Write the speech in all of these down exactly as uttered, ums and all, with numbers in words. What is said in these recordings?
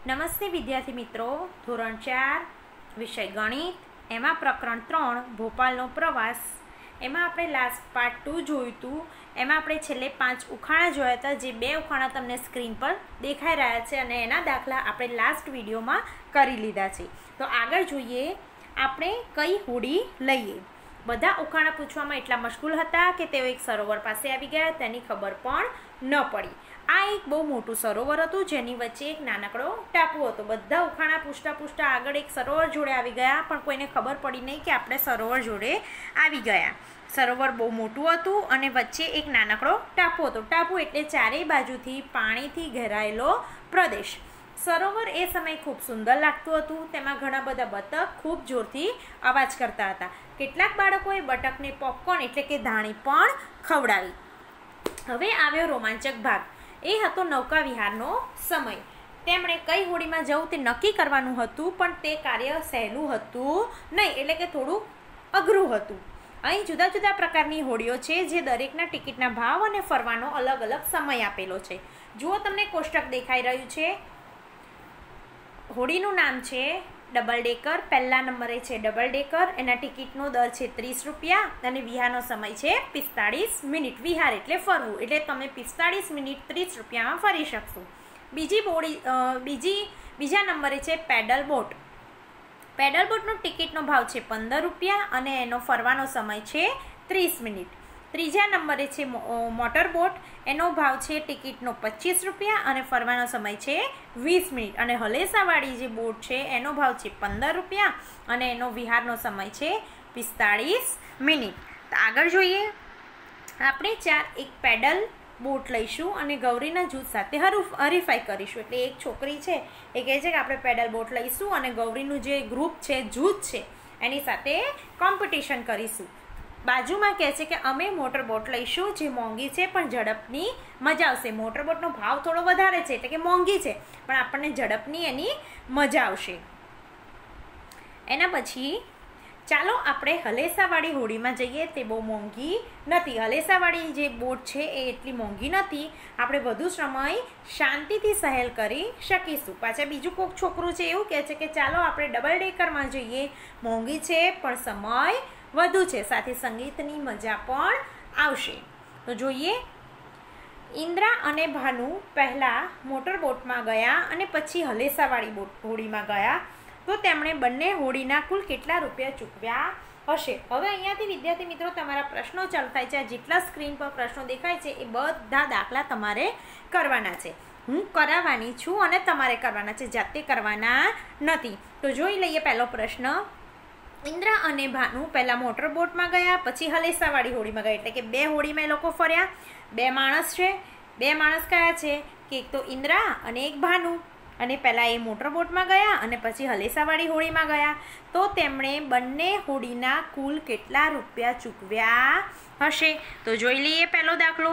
નમસ્તે વિદ્યાર્થી મિત્રો, ધોરણ ચાર વિષય ગણિત, એમાં પ્રકરણ ત્રણ ભોપાલનો પ્રવાસ. એમાં આપણે લાસ્ટ પાર્ટ ટુ જોયું હતું. એમાં આપણે છેલ્લે પાંચ ઉખાણા જોયા હતા, જે બે ઉખાણા તમને સ્ક્રીન પર દેખાઈ રહ્યા છે અને એના દાખલા આપણે લાસ્ટ વિડીયોમાં કરી લીધા છે. તો આગળ જોઈએ આપણે કઈ હોડી લઈએ. બધા ઉખાણા પૂછવામાં એટલા મશગુલ હતા કે તેઓ એક સરોવર પાસે આવી ગયા, તેની ખબર પણ ન પડી. આ એક બહુ મોટું સરોવર હતું, જેની વચ્ચે એક નાનકડો ટાપુ હતો. બધા ઉખાણા પૂછતા પૂછતા આગળ એક સરોવર જોડે આવી ગયા, પણ કોઈને ખબર પડી નહીં કે આપણે સરોવર જોડે આવી ગયા. સરોવર બહુ મોટું હતું અને વચ્ચે એક નાનકડો ટાપુ હતો. ટાપુ એટલે ચારેય બાજુથી પાણીથી ઘેરાયેલો પ્રદેશ. સરોવર એ સમયે ખૂબ સુંદર લાગતું હતું. તેમાં ઘણા બધા બતક ખૂબ જોરથી અવાજ કરતા હતા. કેટલાક બાળકોએ બતકને પોપકોર્ન એટલે કે ધાણી પણ ખવડાવી. હવે આવ્યો રોમાંચક ભાગ. એ હતો નૌકા વિહારનો સમય. તેમણે કઈ હોડીમાં જવું તે નક્કી કરવાનું હતું, પણ તે કાર્ય સહેલું હતું નહીં, એટલે કે થોડું અઘરું હતું. અહીં જુદા જુદા પ્રકારની હોડીઓ છે, જે દરેકના ટિકિટના ભાવ અને ફરવાનો અલગ અલગ સમય આપેલો છે. જુઓ, તમને કોષ્ટક દેખાઈ રહ્યું છે. હોડીનું નામ છે ડબલ ડેકર. પહેલા નંબરે છે ડબલ ડેકર. એના ટિકિટનો દર છે ત્રીસ રૂપિયા અને વિહારનો સમય છે પિસ્તાળીસ મિનિટ. વિહાર એટલે ફરવું, એટલે તમે પિસ્તાળીસ મિનિટ ત્રીસ રૂપિયામાં ફરી શકશો. બીજી બોડી બીજી બીજા નંબરે છે પેડલ બોટ. પેડલ બોટનો ટિકિટનો ભાવ છે પંદર રૂપિયા અને એનો ફરવાનો સમય છે ત્રીસ મિનિટ. ત્રીજા નંબરે છે મોટર બોટ. એનો ભાવ છે ટિકિટનો પચીસ રૂપિયા અને ફરવાનો સમય છે વીસ મિનિટ. અને હલેસાવાળી જે બોટ છે એનો ભાવ છે પંદર રૂપિયા અને એનો વિહારનો સમય છે પિસ્તાળીસ મિનિટ. તો આગળ જોઈએ, આપણે ચાર એક પેડલ બોટ લઈશું અને ગૌરીના જૂથ સાથે હરીફાઈ કરીશું. એટલે એક છોકરી છે એ કહે છે કે આપણે પેડલ બોટ લઈશું અને ગૌરીનું જે ગ્રુપ છે, જૂથ છે, એની સાથે કોમ્પિટિશન કરીશું. બાજુમાં કહે છે કે અમે મોટર બોટ લઈશું, જે મોંઘી છે પણ ઝડપની મજા આવશે. મોટર બોટનો ભાવ થોડો વધારે છે, એટલે કે મોંઘી છે, પણ આપણને ઝડપની એની મજા આવશે. એના પછી ચાલો આપણે હલેસાવાળી હોડીમાં જઈએ. તે બહુ મોંઘી નથી. હલેસાવાળી જે બોટ છે એ એટલી મોંઘી નથી. આપણે વધુ સમય શાંતિથી સહેલ કરી શકીશું. પાછા બીજું કોઈક છોકરું છે એવું કહે છે કે ચાલો આપણે ડબલ ડેકરમાં જઈએ. મોંઘી છે પણ સમય વધુ છે, સાથે સંગીતની મજા પણ આવશે. તો જોઈએ, ઇન્દ્રા અને ભાનુ પહેલાં મોટર બોટમાં ગયા અને પછી હલેસાવાળી બોટ હોડીમાં ગયા. તો તેમણે બંને હોડીના કુલ કેટલા રૂપિયા ચૂકવ્યા હશે? હવે અહીંયાથી વિદ્યાર્થી મિત્રો તમારા પ્રશ્નો ચાલુ થાય છે. જેટલા સ્ક્રીન પર પ્રશ્નો દેખાય છે એ બધા દાખલા તમારે કરવાના છે. હું કરાવવાની છું અને તમારે કરવાના છે, જાતે કરવાના નથી. તો જોઈ લઈએ પહેલો પ્રશ્ન. ઇન્દ્રા અને ભાનુ પહેલાં મોટર બોટમાં ગયા, પછી હલેસાવાળી હોડીમાં ગયા. એટલે કે બે હોડીમાં એ લોકો ફર્યા. બે માણસ છે. બે માણસ કયા છે કે એક તો ઇન્દ્રા અને એક ભાનુ. અને પહેલાં એ મોટર બોટમાં ગયા અને પછી હલેસાવાળી હોડીમાં ગયા. તો તેમણે બંને હોડીના કુલ કેટલા રૂપિયા ચૂકવ્યા હશે? તો જોઈ લઈએ પહેલો દાખલો.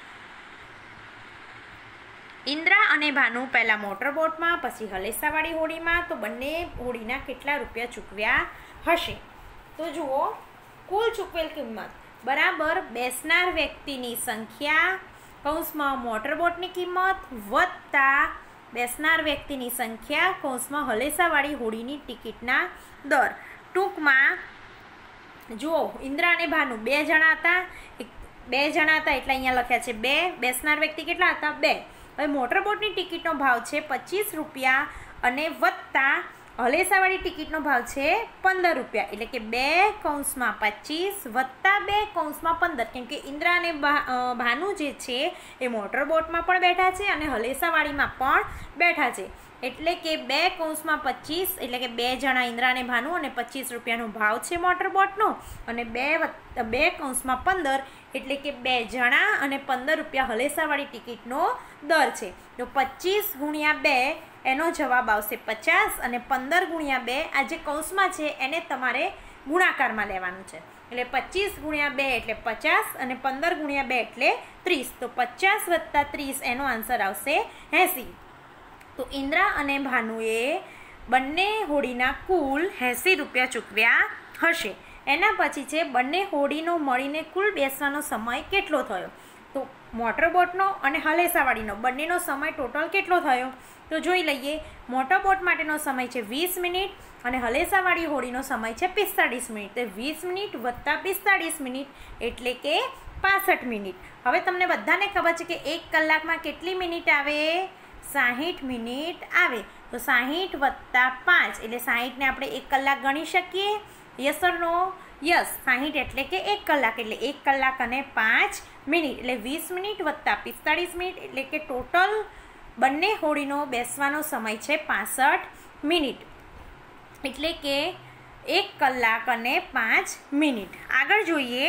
ઇન્દ્રા અને ભાનુ પહેલાં મોટર બોટમાં, પછી હલેસાવાળી હોડીમાં. તો બંને હોડીના કેટલા રૂપિયા ચૂકવ્યા હશે? તો જુઓ, કુલ ચૂકવેલ કિંમત બરાબર બેસનાર વ્યક્તિની સંખ્યા કૌંસમાં મોટર બોટની કિંમત વત્તા બેસનાર વ્યક્તિની સંખ્યા કૌંસમાં હલેસાવાળી હોડીની ટિકિટના દર. ટૂંકમાં જુઓ, ઇન્દ્રા અને ભાનુ બે જણા હતા. બે જણા હતા એટલે અહીંયા લખ્યા છે બે. બેસનાર વ્યક્તિ કેટલા હતા? બે. હવે મોટર બોટની ટિકિટનો ભાવ છે પચીસ રૂપિયા અને વત્તા હલેસાવાળી ટિકિટનો ભાવ છે પંદર રૂપિયા. એટલે કે બે કૌંસમાં પચીસ વત્તા બે કૌંસમાં પંદર. કેમ કે ઇન્દ્રા અને ભાનુ જે છે એ મોટર બોટમાં પણ બેઠા છે અને હલેસાવાળીમાં પણ બેઠા છે. એટલે કે બે કૌંસમાં પચીસ, એટલે કે બે જણા ઇન્દ્રા અને ભાનુ અને પચીસ રૂપિયાનો ભાવ છે મોટર બોટનો. અને બે બે કૌંસમાં પંદર, એટલે કે બે જણા અને પંદર રૂપિયા હલેસાવાળી ટિકિટનો દર છે. તો પચીસ ગુણ્યા બે એનો જવાબ આવશે પચાસ અને પંદર ગુણ્યા બે આ જે કૌંસમાં છે એને તમારે ગુણાકારમાં લેવાનું છે. એટલે પચીસ ગુણ્યા બે એટલે પચાસ અને પંદર ગુણ્યા બે એટલે ત્રીસ. તો પચાસ વત્તા ત્રીસ એનો આન્સર આવશે એંસી. તો ઇન્દ્રા અને ભાનુએ બંને હોડીના કુલ એંસી રૂપિયા ચૂકવ્યા હશે. એના પછી છે બંને હોડીનો મળીને કુલ બેસવાનો સમય કેટલો થયો? તો મોટરબોટનો અને હલેસાવાળીનો બંનેનો સમય ટોટલ કેટલો થયો? તો જોઈ લઈએ. મોટરબોટ માટેનો સમય છે વીસ મિનિટ અને હલેસાવાળી હોડીનો સમય છે પિસ્તાળીસ મિનિટ. તો વીસ મિનિટ વત્તા પિસ્તાળીસ મિનિટ એટલે કે પાસઠ મિનિટ. હવે તમને બધાને ખબર છે કે એક કલાકમાં કેટલી મિનિટ આવે? સાહીઠ મિનિટ આવે. તો સાહીઠ વત્તા પાંચ એટલે સાહીઠને આપણે એક કલાક ગણી શકીએ? Yes or no? યસ. સાહીઠ એટલે કે એક કલાક એટલે એક કલાક અને પાંચ મિનિટ એટલે વીસ મિનિટ વત્તા પિસ્તાળીસ મિનિટ એટલે કે ટોટલ બંને હોડીનો બેસવાનો સમય છે પાસઠ મિનિટ એટલે કે એક કલાક અને પાંચ મિનિટ. આગળ જોઈએ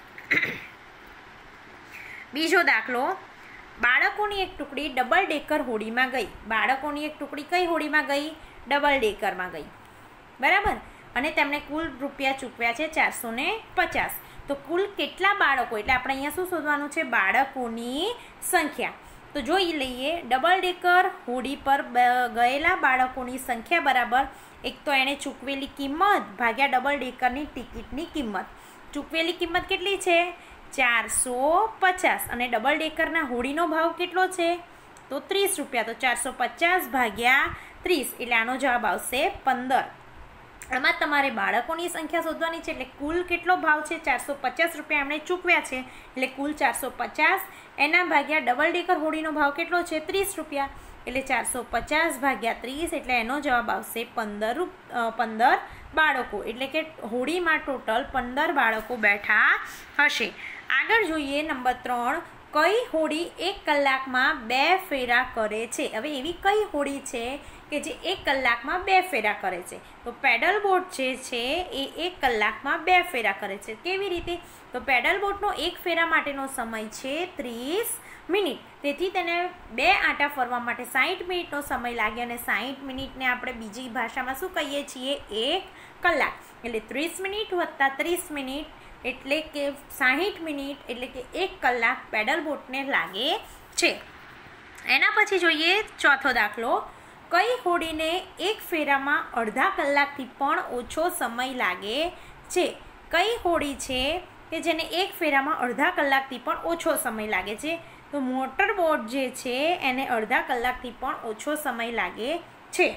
બીજો દાખલો. બાળકોની એક ટુકડી ડબલ ડેકર હોડીમાં ગઈ. બાળકોની એક ટુકડી કઈ હોડીમાં ગઈ? ડબલ ડેકરમાં ગઈ. બરાબર. અને તેમણે કુલ રૂપિયા ચૂકવ્યા છે ચારસો ને પચાસ. તો કુલ કેટલા બાળકો? એટલે આપણે અહીંયા શું શોધવાનું છે? બાળકોની સંખ્યા. તો જોઈ લઈએ. ડબલ ડેકર હોડી પર ગયેલા બાળકોની સંખ્યા બરાબર એક તો એણે ચૂકવેલી કિંમત ભાગ્યા ડબલ ડેકરની ટિકિટની કિંમત. ચૂકવેલી કિંમત કેટલી છે? ચારસો પચાસ. અને ડબલ ડેકરના હોડીનો ભાવ કેટલો છે? તો ત્રીસ રૂપિયા. તો ચારસો પચાસ ભાગ્યા ત્રીસ એટલે આનો જવાબ આવશે પંદર. આમાં તમારે બાળકોની સંખ્યા શોધવાની છે એટલે કુલ કેટલો ભાવ છે? ચારસો પચાસ રૂપિયા એમણે ચૂકવ્યા છે એટલે કુલ ચારસો પચાસ. એના ભાગ્યા ડબલ ડેકર હોડીનો ભાવ કેટલો છે? ત્રીસ રૂપિયા એટલે ચારસો પચાસ ભાગ્યા ત્રીસ એટલે એનો જવાબ આવશે પંદર પંદર બાળકો. એટલે કે હોડીમાં ટોટલ પંદર બાળકો બેઠા હશે. આગળ જોઈએ નંબર ત્રણ. કઈ હોડી એક કલાકમાં બે ફેરા કરે છે? હવે એવી કઈ હોડી છે કે જે એક કલાકમાં બે ફેરા કરે છે? તો પેડલ બોટ જે છે એ એક કલાકમાં બે ફેરા કરે છે. કેવી રીતે? તો પેડલ બોટનો એક ફેરા માટેનો સમય છે ત્રીસ મિનિટ. તેથી તેને બે આંટા ફરવા માટે સાઠ મિનિટનો સમય લાગે અને સાઠ મિનિટને આપણે બીજી ભાષામાં શું કહીએ છીએ? એક કલાક. એટલે ત્રીસ મિનિટ વત્તા ત્રીસ મિનિટ એટલે કે સાઠ મિનિટ એટલે કે એક કલાક પેડલ બોટને લાગે છે. એના પછી જોઈએ ચોથો દાખલો. કઈ હોડીને એક ફેરામાં અડધા કલાકથી પણ ઓછો સમય લાગે છે? કઈ હોડી છે કે જેને એક ફેરામાં અડધા કલાકથી પણ ઓછો સમય લાગે છે? તો મોટર બોટ જે છે એને અડધા કલાકથી પણ ઓછો સમય લાગે છે.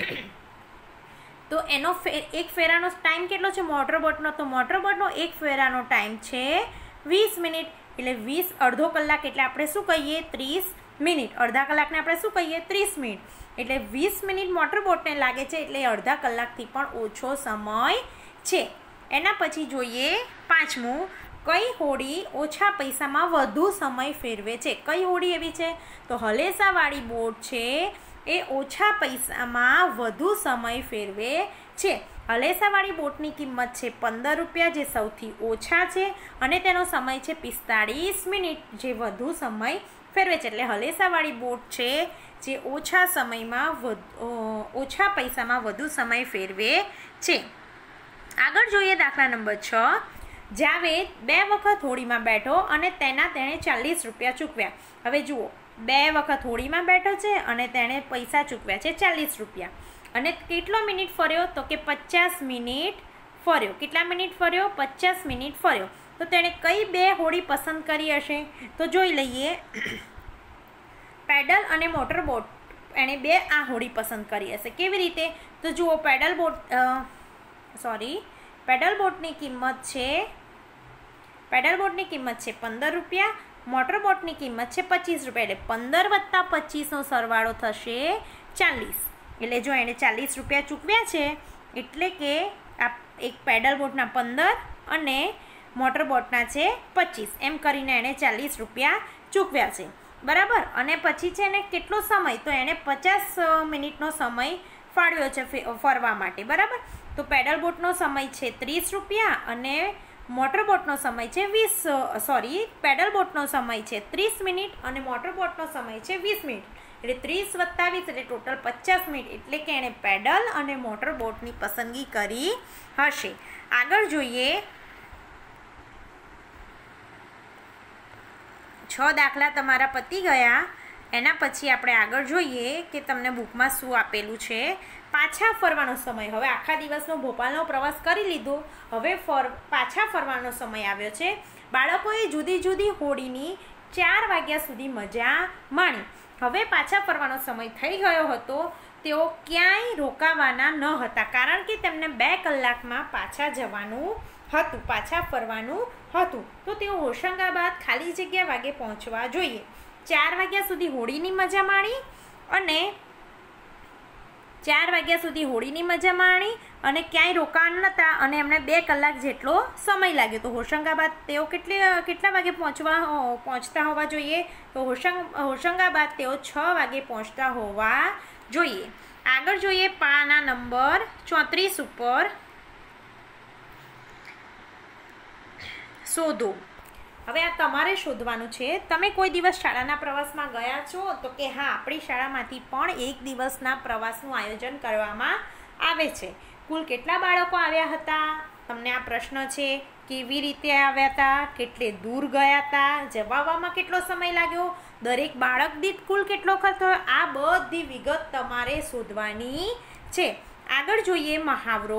તો એનો એક ફેરાનો ટાઈમ કેટલો છે મોટર બોટનો? તો મોટર બોટનો એક ફેરાનો ટાઈમ છે વીસ મિનિટ. એટલે વીસ અડધો કલાક એટલે આપણે શું કહીએ? ત્રીસ મિનિટ. અડધા કલાકને આપણે શું કહીએ? ત્રીસ મિનિટ. એટલે વીસ મિનિટ મોટર બોટને લાગે છે એટલે અડધા કલાકથી પણ ઓછો સમય છે. એના પછી જોઈએ પાંચમું. કઈ હોડી ઓછા પૈસામાં વધુ સમય ફેરવે છે? કઈ હોડી એવી છે? તો હલેસાવાળી બોટ છે એ ઓછા પૈસામાં વધુ સમય ફેરવે છે. હલેસાવાળી બોટની કિંમત છે પંદર રૂપિયા જે સૌથી ઓછા છે અને તેનો સમય છે પિસ્તાળીસ મિનિટ જે વધુ સમય ફેરવે છે. એટલે હલેસાવાળી બોટ છે જે ઓછા સમયમાં વધુ ઓછા પૈસામાં વધુ સમય ફેરવે છે. આગળ જોઈએ દાખલા નંબર છ. જાવેદ બે વખત હોડીમાં બેઠો અને તેના તેણે ચાલીસ રૂપિયા ચૂકવ્યા. હવે જુઓ, બે વખત હોડીમાં બેઠો છે અને તેણે પૈસા ચૂકવ્યા છે ચાલીસ રૂપિયા. અને કેટલો મિનિટ ફર્યો? તો કે પચાસ મિનિટ ફર્યો. કેટલા મિનિટ ફર્યો? પચાસ મિનિટ ફર્યો. તો તેણે કઈ બે હોડી પસંદ કરી હશે? તો જોઈ લઈએ. પેડલ અને મોટર બોટ એણે બે આ હોડી પસંદ કરી હશે. કેવી રીતે? તો જુઓ, પેડલ બોટ સોરી પેડલ બોટની કિંમત છે પેડલ બોટની કિંમત છે પંદર રૂપિયા. મોટર બોટની કિંમત છે પચીસ રૂપિયા. એટલે પંદર વત્તા પચીસનો સરવાળો થશે ચાલીસ. એટલે જો એણે ચાલીસ રૂપિયા ચૂકવ્યા છે એટલે કે આ એક પેડલ બોટના પંદર અને મોટર બોટના છે પચીસ. એમ કરીને એણે ચાલીસ રૂપિયા ચૂકવ્યા છે. બરાબર. અને પછી છે એને કેટલો સમય? તો એણે પચાસ મિનિટનો સમય ફાળવ્યો છે ફરવા માટે. બરાબર. તો પેડલ બોટનો સમય છે ત્રીસ રૂપિયા અને મોટર બોટનો સમય છે વીસ સોરી પેડલ બોટનો સમય છે ત્રીસ મિનિટ અને મોટર બોટનો સમય છે વીસ મિનિટ. એટલે ત્રીસ વત્તા વીસ એટલે ટોટલ પચાસ મિનિટ. એટલે કે એણે પેડલ અને મોટર બોટની પસંદગી કરી હશે. આગળ જોઈએ છ દાખલા તમારા પતી ગયા. એના પછી આપણે આગળ જોઈએ કે તમને બુકમાં શું આપેલું છે. પાછા ફરવાનો સમય. હવે આખા દિવસનો ભોપાલનો પ્રવાસ કરી લીધો. હવે ફર પાછા ફરવાનો સમય આવ્યો છે. બાળકોએ જુદી જુદી હોડીની ચાર વાગ્યા સુધી મજા માણી. હવે પાછા ફરવાનો સમય થઈ ગયો હતો. તેઓ ક્યાંય રોકાવાના ન હતા, કારણ કે તેમને બે કલાકમાં પાછા જવાનું હતું, પાછા ફરવાનું હતું. તો તેઓ હોશંગાબાદ ખાલી જગ્યા વાગે પહોંચવા જોઈએ. ચાર વાગ્યા સુધી હોળીની મજા માણી અને ચાર વાગ્યા સુધી હોળીની મજા માણી અને ક્યાંય રોકાણ નહોતા અને એમને બે કલાક જેટલો સમય લાગ્યો. તો હોશંગાબાદ તેઓ કેટલી કેટલા વાગે પહોંચવા પહોંચતા હોવા જોઈએ? તો હોશંગ હોશંગાબાદ તેઓ છ વાગે પહોંચતા હોવા જોઈએ. આગળ જોઈએ પાના નંબર ચોત્રીસ ઉપર. શોધો. હવે આ તમારે શોધવાનું છે. તમે કોઈ દિવસ શાળાના પ્રવાસમાં ગયા છો? તો કે હા, આપણી શાળામાંથી પણ એક દિવસના પ્રવાસનું આયોજન કરવામાં આવે છે. કુલ કેટલા બાળકો આવ્યા હતા? તમને આ પ્રશ્ન છે. કેવી રીતે આવ્યા હતા? કેટલે દૂર ગયા હતા? જવામાં કેટલો સમય લાગ્યો? દરેક બાળક દીઠ કુલ કેટલો ખર્ચ થયો? આ બધી વિગત તમારે શોધવાની છે. આગળ જોઈએ મહાવરો.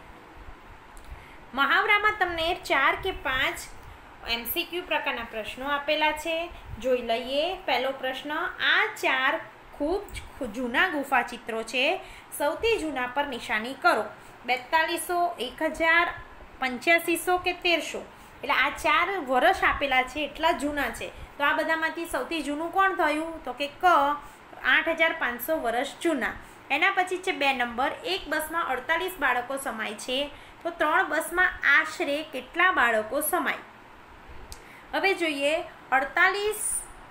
મહાવરામાં તમને ચાર કે પાંચ એમસીક્યુ પ્રકારના પ્રશ્નો આપેલા છે. જોઈ લઈએ. પહેલો પ્રશ્ન, આ ચાર ખૂબ જૂના ગુફા ચિત્રો છે. સૌથી જૂના પર નિશાની કરો. બેતાલીસો, એક હજાર, પંચ્યાસીસો કે તેરસો. એટલે આ ચાર વર્ષ આપેલા છે, એટલા જૂના છે. તો આ બધામાંથી સૌથી જૂનું કોણ થયું? તો કે ક આઠ હજાર પાંચસો વર્ષ જૂના. એના પછી છે બે નંબર, એક બસમાં અડતાલીસ બાળકો સમાય છે. તો ત્રણ બસમાં આશરે કેટલા બાળકો સમાય? હવે જોઈએ, અડતાલીસ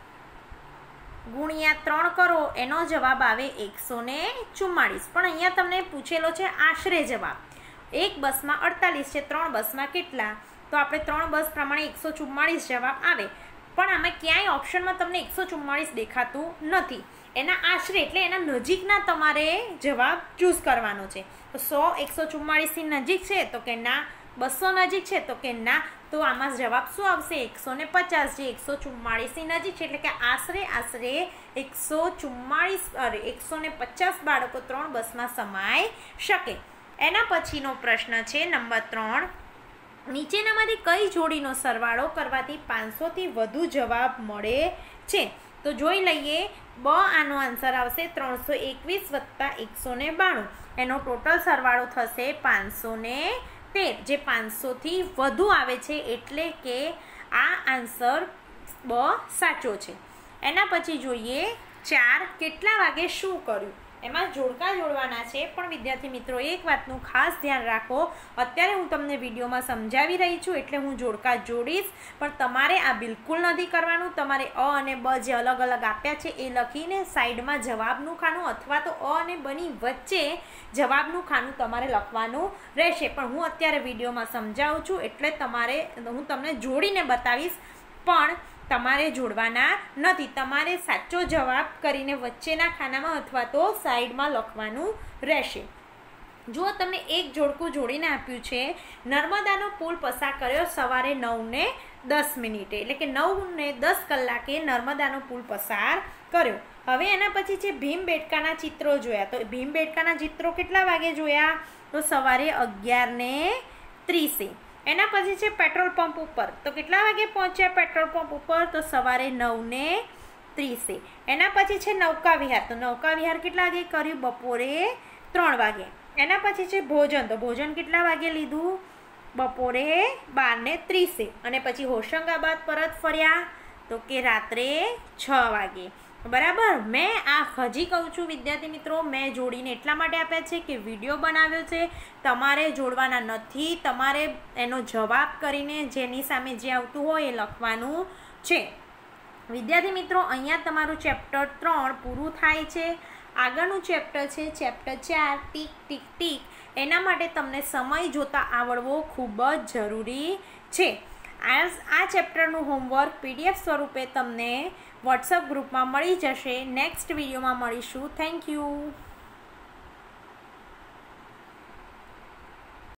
ગુણ્યા ત્રણ કરો, એનો જવાબ આવે એકસો ને ચુમ્માળીસ. પણ અહીંયા તમને પૂછેલો છે આશરે જવાબ. એક બસમાં અડતાલીસ છે, ત્રણ બસમાં કેટલા? તો આપણે ત્રણ બસ પ્રમાણે એકસો ચુમ્માળીસ જવાબ આવે. પણ આમાં ક્યાંય ઓપ્શનમાં તમને એકસો ચુમ્માળીસ દેખાતું નથી. એના આશરે એટલે એના નજીકના તમારે જવાબ ચૂઝ કરવાનો છે. તો સો એકસો ચુમ્માળીસથી નજીક છે તો કે ના, બસો નજીક છે તો કે ના. તો આમાં જવાબ શું આવશે? એકસો ને પચાસ, જે એકસો ચુમ્માળીસની નજીક છે. એટલે કે આશરે આશરે એકસો ચુમ્માળીસ અરે એકસો ને પચાસ બાળકો ત્રણ બસમાં સમાઈ શકે. એના પછીનો પ્રશ્ન છે નંબર ત્રણ, નીચેનામાંથી કઈ જોડીનો સરવાળો કરવાથી પાંચસોથી વધુ જવાબ મળે છે? તો જોઈ લઈએ. બ આનો આન્સર આવશે ત્રણસો એકવીસ વત્તા એકસો ને બાણું. એનો ટોટલ સરવાળો થશે પાંચસો ને તેર, જે પાંચસોથી વધુ આવે છે. એટલે કે આ આન્સર બ સાચો છે. એના પછી જોઈએ ચાર, કેટલા વાગે શું કર્યું? એમાં જોડકા જોડવાના છે. પણ વિદ્યાર્થી મિત્રો, એક વાતનું ખાસ ધ્યાન રાખો. અત્યારે હું તમને વિડીયોમાં સમજાવી રહી છું એટલે હું જોડકા જોડીશ, પણ તમારે આ બિલકુલ નથી કરવાનું. તમારે અ અને બ જે અલગ અલગ આપ્યા છે એ લખીને સાઈડમાં જવાબનું ખાનું અથવા તો અ અને બની વચ્ચે જવાબનું ખાનું તમારે લખવાનું રહેશે. પણ હું અત્યારે વિડીયોમાં સમજાવું છું એટલે તમારે હું તમને જોડીને બતાવીશ, પણ તમારે જોડવાના નથી. તમારે સાચો જવાબ કરીને વચ્ચેના ખાનામાં અથવા તો સાઈડમાં લખવાનું રહેશે. જો તમને એક જોડકું જોડીને આપ્યું છે, નર્મદાનો પુલ પસાર કર્યો સવારે નવ ને દસ મિનિટે, એટલે કે નવ ને દસ કલાકે નર્મદાનો પુલ પસાર કર્યો. હવે એના પછી છે ભીમબેટકાના ચિત્રો જોયા. તો ભીમબેટકાના ચિત્રો કેટલા વાગે જોયા? તો સવારે અગિયાર ને ત્રીસે. એના પછી છે પેટ્રોલ પંપ ઉપર. તો કેટલા વાગે પહોંચ્યા પેટ્રોલ પંપ ઉપર? તો સવારે નવ ને ત્રીસે. એના પછી છે નૌકા વિહાર. તો નૌકા વિહાર કેટલા વાગે કર્યું? બપોરે ત્રણ વાગે. એના પછી છે ભોજન. તો ભોજન કેટલા વાગે લીધું? બપોરે બાર ને ત્રીસે. અને પછી હોશંગાબાદ પરત ફર્યા તો કે રાત્રે છ વાગે. બરાબર. મેં આ હજી કહું છું વિદ્યાર્થી મિત્રો, મેં જોડીને એટલા માટે આપ્યા છે કે વિડીયો બનાવ્યો છે, તમારે જોડવાના નથી. તમારે એનો જવાબ કરીને જેની સામે જે આવતું હોય એ લખવાનું છે. વિદ્યાર્થી મિત્રો, અહીંયા તમારું ચેપ્ટર ત્રણ પૂરું થાય છે. આગળનું ચેપ્ટર છે ચેપ્ટર ચાર, ટીક ટીક ટીક. એના માટે તમને સમય જોતા આવડવો ખૂબ જ જરૂરી છે. આ આ ચેપ્ટરનું હોમવર્ક પીડીએફ સ્વરૂપે તમને વોટ્સઅપ ગ્રુપમાં મળી જશે. નેક્સ્ટ વિડીયોમાં મળીશું. Thank you.